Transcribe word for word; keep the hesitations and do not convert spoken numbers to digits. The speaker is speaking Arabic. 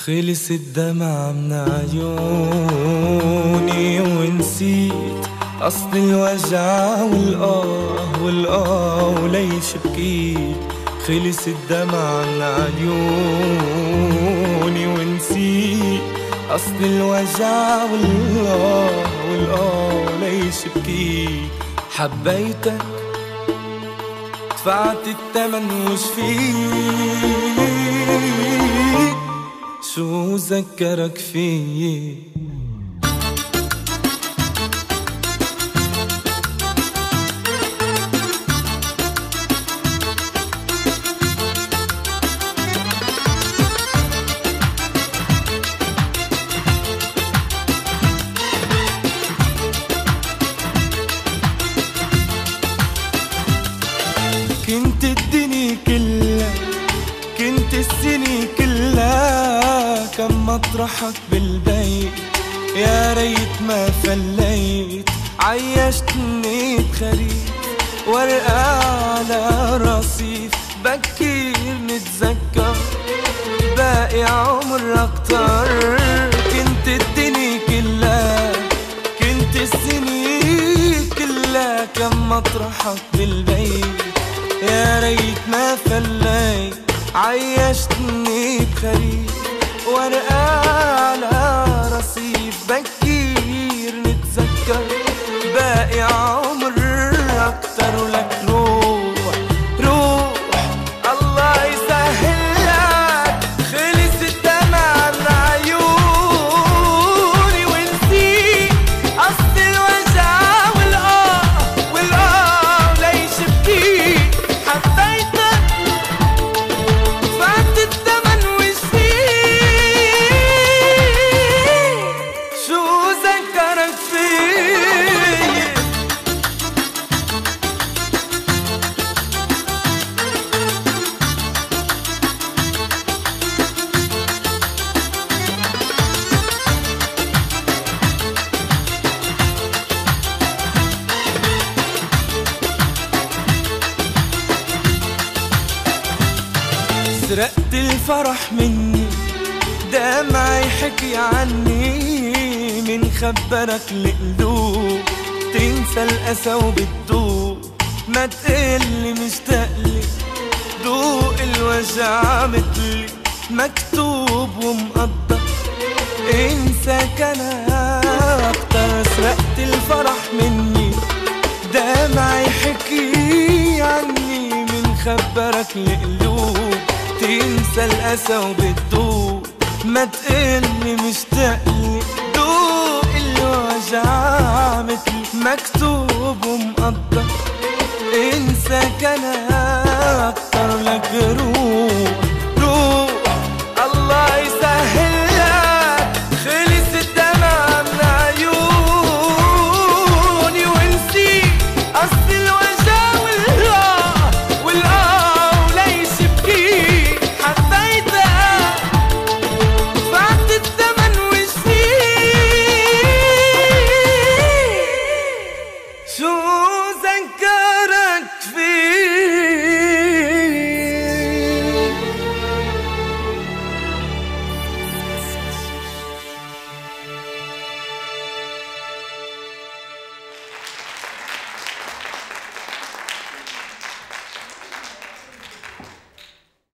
خلص الدمع من عيوني ونسيت أصل الوجع والآه والآه وليش بكيت. خلص الدمع من عيوني ونسيت أصل الوجع والآه والآه وليش بكيت. حبيتك دفعت التمن وش فيك، شو ذكرك فيي. كنت الدنيا كلها، كنت السنة كلها، كم مطرحك بالبيت يا ريت ما فليت. عيشتني بخريف ورقة على رصيف، بكير نتذكر باقي عمر أكتر. كنت الدنيا كلها، كنت السنة كلها، كم مطرحك بالبيت يا ريت ما فليت. عيشتني بخريف ورقة على رصيف، بكير نتذكر باقي عمر أكتر. ولك روح روح الله يسهلك. خلص الدمع من عيوني ونسيت أصل الوجع والآه والآه ليش بكيت. حبيتك دفعت التمن وش فيك، شو ذكرك فيي. سرقت الفرح مني، دمعي حكي عني، من خبرك القلوب تنسى الأسى وبتدوب. ما تقلي مشتاقلي، دوق الوجع متلي، مكتوب ومقدر انساك انا اكتر. سرقت الفرح مني، دمعي حكي عني، من خبرك القلوب تنسى الأسى وبتدوب. ما تقلي مشتاقلي، دوق الوجع متلي، مكتوب ومقدر انساك انا اكتر. لك روح